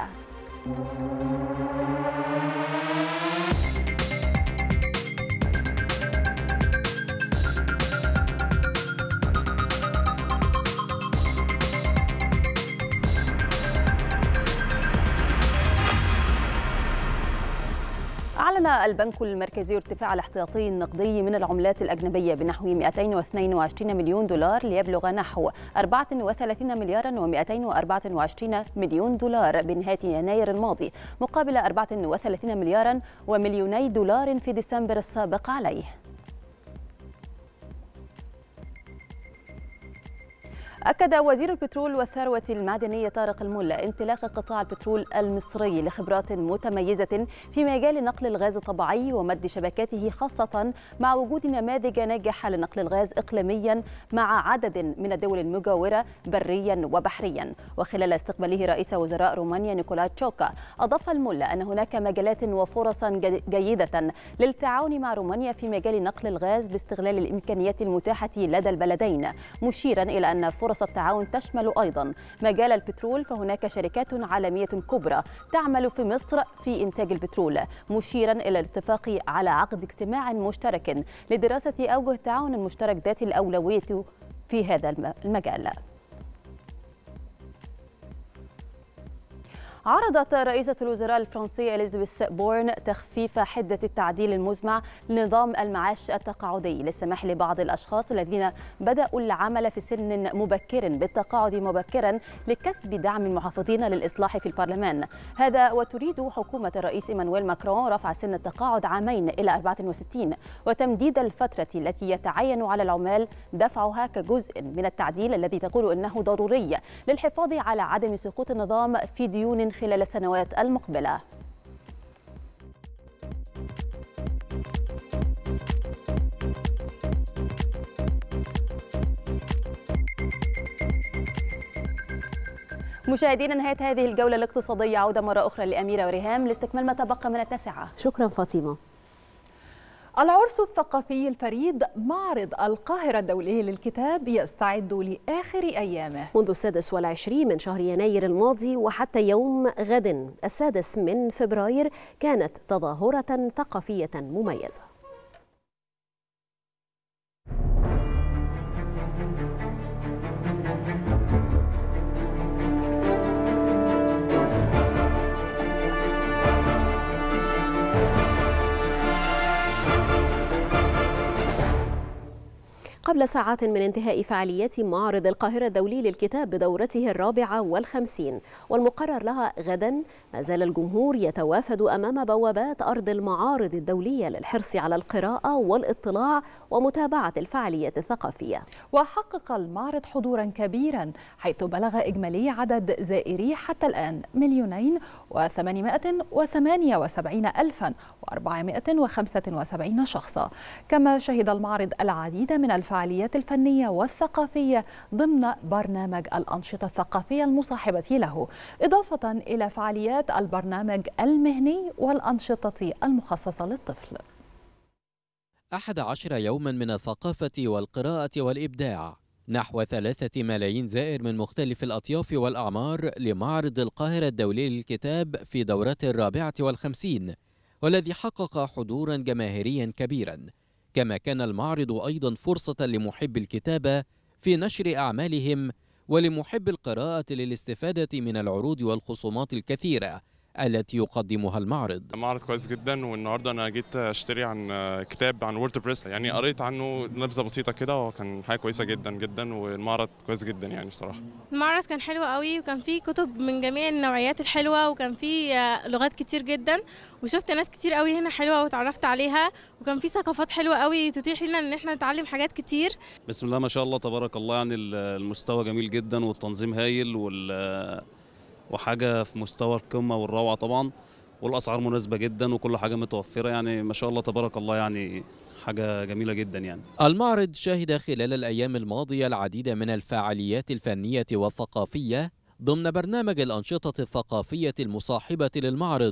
أعلن البنك المركزي ارتفاع الاحتياطي النقدي من العملات الأجنبية بنحو 222 مليون دولار ليبلغ نحو 34 مليار و224 مليون دولار بنهاية يناير الماضي، مقابل 34 مليار ومليوني دولار في ديسمبر السابق عليه. أكد وزير البترول والثروة المعدنية طارق الملا انطلاق قطاع البترول المصري لخبرات متميزة في مجال نقل الغاز الطبيعي ومد شبكاته، خاصة مع وجود نماذج ناجحة لنقل الغاز إقليميا مع عدد من الدول المجاورة بريا وبحريا. وخلال استقباله رئيس وزراء رومانيا نيكولاي تشوكا، أضاف الملا أن هناك مجالات وفرصا جيدة للتعاون مع رومانيا في مجال نقل الغاز باستغلال الإمكانيات المتاحة لدى البلدين، مشيرا إلى أن فرص التعاون تشمل أيضا مجال البترول، فهناك شركات عالمية كبرى تعمل في مصر في إنتاج البترول، مشيرا إلى الاتفاق على عقد اجتماع مشترك لدراسة أوجه التعاون المشترك ذات الأولوية في هذا المجال. عرضت رئيسة الوزراء الفرنسية إليزابيث بورن تخفيف حدة التعديل المزمع لنظام المعاش التقاعدي للسماح لبعض الأشخاص الذين بدأوا العمل في سن مبكر بالتقاعد مبكرا لكسب دعم المحافظين للإصلاح في البرلمان. هذا وتريد حكومة الرئيس إيمانويل ماكرون رفع سن التقاعد عامين إلى 64 وتمديد الفترة التي يتعين على العمال دفعها كجزء من التعديل الذي تقول إنه ضروري للحفاظ على عدم سقوط النظام في ديون خلال السنوات المقبلة. مشاهدينا، نهاية هذه الجولة الاقتصادية. عودة مرة أخرى لأميرة وريهام لاستكمال ما تبقى من التاسعة. شكرا فاطمة. العرس الثقافي الفريد معرض القاهرة الدولي للكتاب يستعد لآخر أيامه منذ 26 من شهر يناير الماضي وحتى يوم غد 6 من فبراير. كانت تظاهرة ثقافية مميزة. قبل ساعات من انتهاء فعاليات معرض القاهرة الدولي للكتاب بدورته 54، والمقرر لها غدا، ما زال الجمهور يتوافد أمام بوابات أرض المعارض الدولية للحرص على القراءة والاطلاع ومتابعة الفعاليات الثقافية. وحقق المعرض حضورا كبيرا، حيث بلغ إجمالي عدد زائريه حتى الآن 2,878,475 شخصا. كما شهد المعرض العديد من الفعاليات الفنية والثقافية ضمن برنامج الأنشطة الثقافية المصاحبة له، إضافة إلى فعاليات البرنامج المهني والأنشطة المخصصة للطفل. 11 يوما من الثقافة والقراءة والإبداع، نحو 3 ملايين زائر من مختلف الأطياف والأعمار لمعرض القاهرة الدولي للكتاب في دورته 54، والذي حقق حضورا جماهيريا كبيرا. كما كان المعرض أيضا فرصة لمحب الكتابة في نشر أعمالهم ولمحب القراءة للاستفادة من العروض والخصومات الكثيرة التي يقدمها المعرض. معرض كويس جدا، والنهارده انا جيت اشتري عن كتاب عن ووردبريس، يعني قريت عنه نبذه بسيطه كده، وكان حاجه كويسه جدا جدا، والمعرض كويس جدا يعني بصراحه. المعرض كان حلو قوي، وكان فيه كتب من جميع النوعيات الحلوه، وكان فيه لغات كتير جدا، وشفت ناس كتير قوي هنا حلوه وتعرفت عليها، وكان فيه ثقافات حلوه قوي تتيح لنا ان احنا نتعلم حاجات كتير. بسم الله ما شاء الله تبارك الله، يعني المستوى جميل جدا والتنظيم هايل وحاجه في مستوى القمه والروعه طبعا، والاسعار مناسبه جدا وكل حاجه متوفره، يعني ما شاء الله تبارك الله، يعني حاجه جميله جدا يعني. المعرض شهد خلال الايام الماضيه العديد من الفعاليات الفنيه والثقافيه ضمن برنامج الانشطه الثقافيه المصاحبه للمعرض،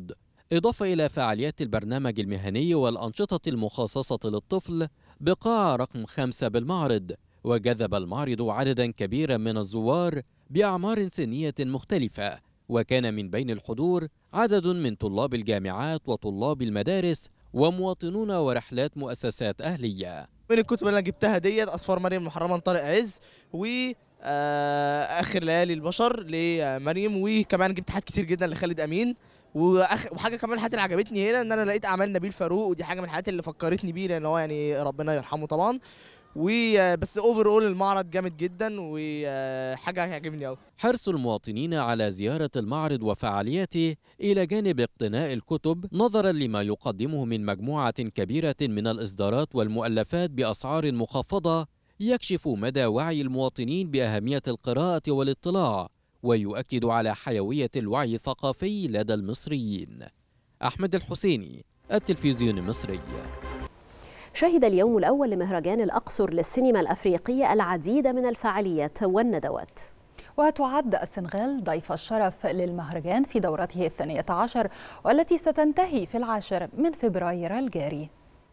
إضافة إلى فعاليات البرنامج المهني والأنشطة المخصصة للطفل بقاعة رقم 5 بالمعرض. وجذب المعرض عددا كبيرا من الزوار بأعمار سنية مختلفة، وكان من بين الحضور عدد من طلاب الجامعات وطلاب المدارس ومواطنون ورحلات مؤسسات أهلية. من الكتب اللي أنا جبتها ديت أسفار مريم المحرمة لطارق عز، و آخر ليالي البشر لمريم، وكمان جبت حاجات كتير جدا لخالد أمين. وحاجه كمان الحاجات اللي عجبتني هنا ان انا لقيت اعمال نبيل فاروق، ودي حاجه من الحاجات اللي فكرتني بيه لان هو يعني ربنا يرحمه طبعا. وبس اوفر المعرض جامد جدا وحاجه هيعجبني قوي. حرص المواطنين على زياره المعرض وفعالياته الى جانب اقتناء الكتب نظرا لما يقدمه من مجموعه كبيره من الاصدارات والمؤلفات باسعار مخفضه، يكشف مدى وعي المواطنين باهميه القراءه والاطلاع، ويؤكد على حيوية الوعي الثقافي لدى المصريين. أحمد الحسيني، التلفزيون المصري. شهد اليوم الأول لمهرجان الأقصر للسينما الأفريقية العديد من الفعاليات والندوات. وتعد السنغال ضيف الشرف للمهرجان في دورته 12 والتي ستنتهي في 10 من فبراير الجاري.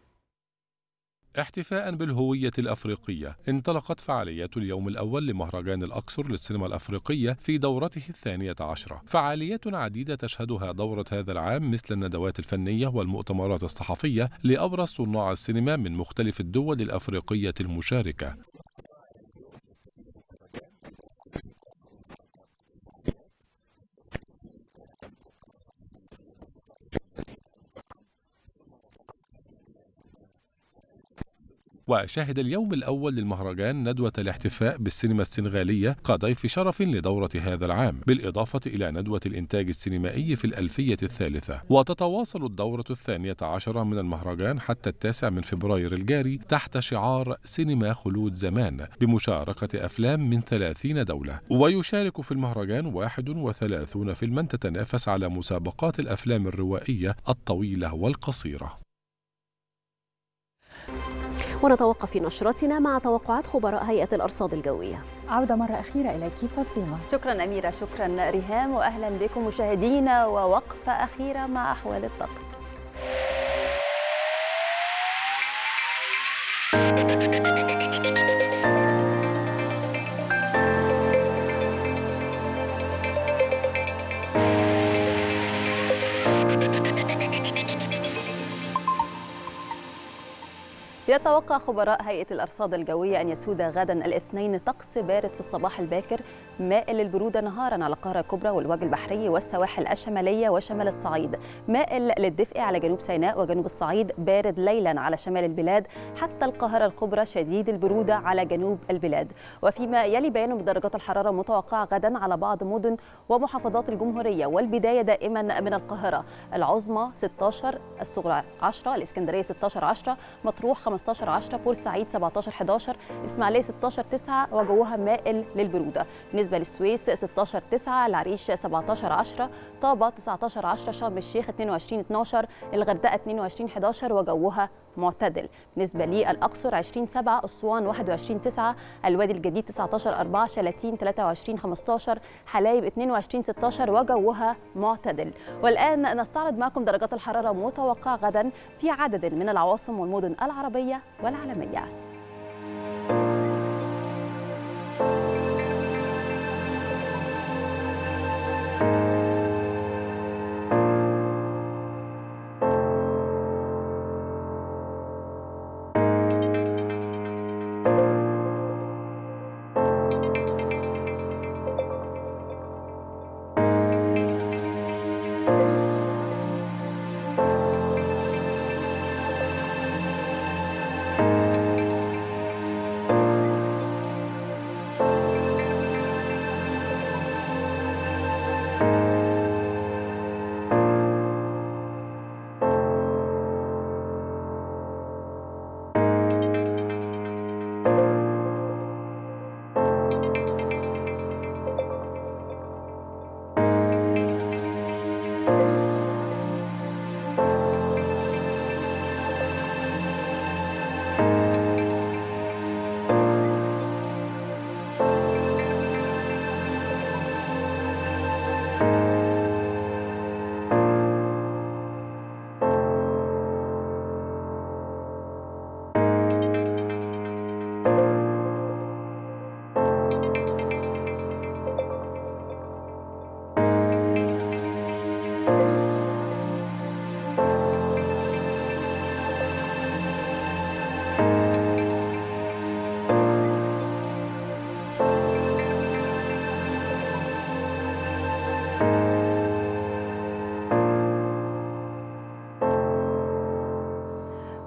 احتفاء بالهوية الأفريقية، انطلقت فعاليات اليوم الأول لمهرجان الأقصر للسينما الأفريقية في دورته 12. فعاليات عديدة تشهدها دورة هذا العام، مثل الندوات الفنية والمؤتمرات الصحفية لأبرز صناع السينما من مختلف الدول الأفريقية المشاركة. وشهد اليوم الأول للمهرجان ندوة الاحتفاء بالسينما السنغالية كضيف شرف لدورة هذا العام، بالإضافة إلى ندوة الإنتاج السينمائي في الألفية الثالثة. وتتواصل الدورة 12 من المهرجان حتى 9 من فبراير الجاري تحت شعار سينما خلود زمان، بمشاركة أفلام من 30 دولة. ويشارك في المهرجان 31 فيلما تتنافس على مسابقات الأفلام الروائية الطويلة والقصيرة. ونتوقف في نشرتنا مع توقعات خبراء هيئة الأرصاد الجوية. عودة مرة أخيرة إليك فاطمة. شكرا أميرة، شكرا ريهام، وأهلا بكم مشاهدينا، ووقفة أخيرة مع أحوال الطقس. يتوقع خبراء هيئة الأرصاد الجوية أن يسود غدا الاثنين طقس بارد في الصباح الباكر، مائل للبرودة نهارا على القاهرة الكبرى والوجه البحري والسواحل الشمالية وشمال الصعيد، مائل للدفء على جنوب سيناء وجنوب الصعيد، بارد ليلا على شمال البلاد حتى القاهرة الكبرى، شديد البرودة على جنوب البلاد. وفيما يلي بيان بدرجات الحرارة المتوقعة غدا على بعض مدن ومحافظات الجمهورية، والبداية دائما من القاهرة، العظمى 16، الصغرى 10، الإسكندرية 16، مطروح 15، بورسعيد 17، إسماعيلية 16، وجوها مائل للبرودة. بالنسبة للسويس 16، العريش 17، طابة 19، شرم الشيخ 22، الغردقة 22، وجوها معتدل. بالنسبة للأقصر 20/7، أسوان 21/9، الوادي الجديد 19/4، شلاتين 23/15، حلايب 22/16، وجوها معتدل. والآن نستعرض معكم درجات الحرارة المتوقعة غدا في عدد من العواصم والمدن العربية والعالمية.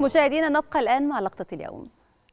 مشاهدينا نبقى الآن مع لقطة اليوم.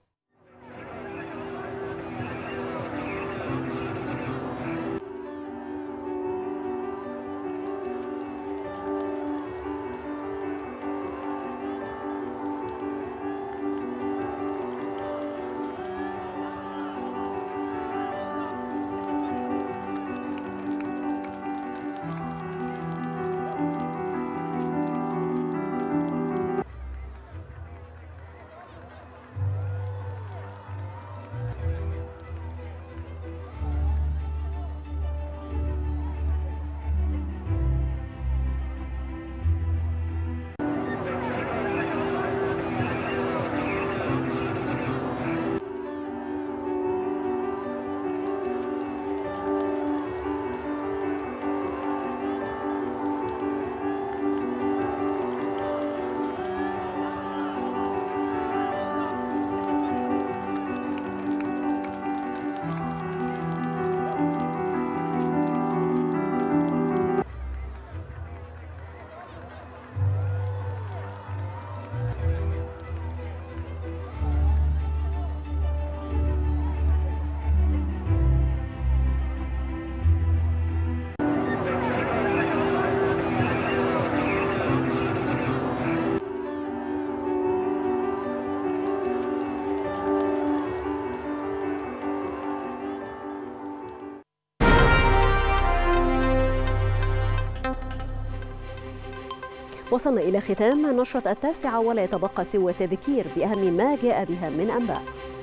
وصلنا إلى ختام نشرة 9 ولا يتبقى سوى التذكير بأهم ما جاء بها من أنباء.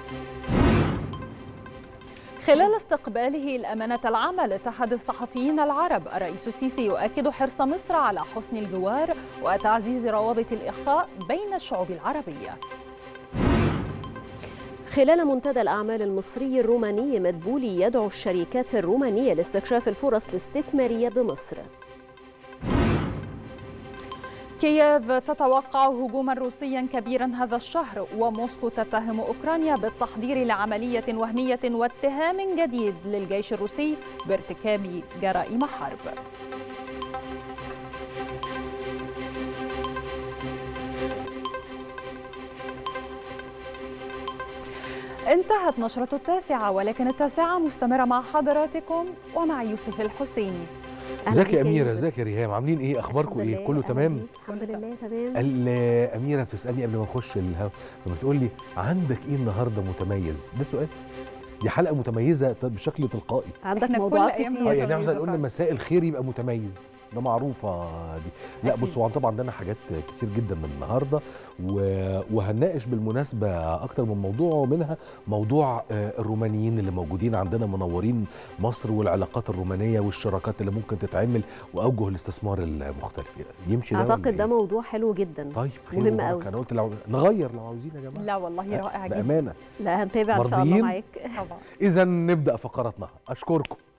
خلال استقباله الأمانة العامة لاتحاد الصحفيين العرب، الرئيس السيسي يؤكد حرص مصر على حسن الجوار وتعزيز روابط الإخاء بين الشعوب العربية. خلال منتدى الأعمال المصري الروماني، مدبولي يدعو الشركات الرومانية لاستكشاف الفرص الاستثمارية بمصر. كييف تتوقع هجوما روسيا كبيرا هذا الشهر، وموسكو تتهم أوكرانيا بالتحضير لعملية وهمية واتهام جديد للجيش الروسي بارتكاب جرائم حرب. انتهت نشرة 9، ولكن 9 مستمرة مع حضراتكم ومع يوسف الحسيني. ازيك يا أميرة؟ ازيك يا ريهام؟ عاملين ايه؟ اخباركم ايه؟ كله تمام؟ الحمد لله تمام. أميرة بتسألني قبل ما نخش الهوا، بتقول لي عندك ايه النهارده متميز؟ ده سؤال؟ دي حلقة متميزة بشكل تلقائي. عندك موضوعات كتير. يعني عاوز اقول مساء الخير يبقى متميز، ده معروفة دي. لا بصوا طبعا عندنا حاجات كتير جدا من النهارده، وهنناقش بالمناسبة أكتر من موضوع، ومنها موضوع الرومانيين اللي موجودين عندنا منورين مصر، والعلاقات الرومانية والشراكات اللي ممكن تتعمل، وأوجه الاستثمار المختلفة. يمشي ده؟ أعتقد ده موضوع حلو جدا. طيب مهم قوي. أنا قلت نغير لو عاوزين يا جماعة. لا والله رائع جدا بأمانة. لا هنتابع إن شاء الله معاك. طبعا. إذا نبدأ فقراتنا. أشكركم.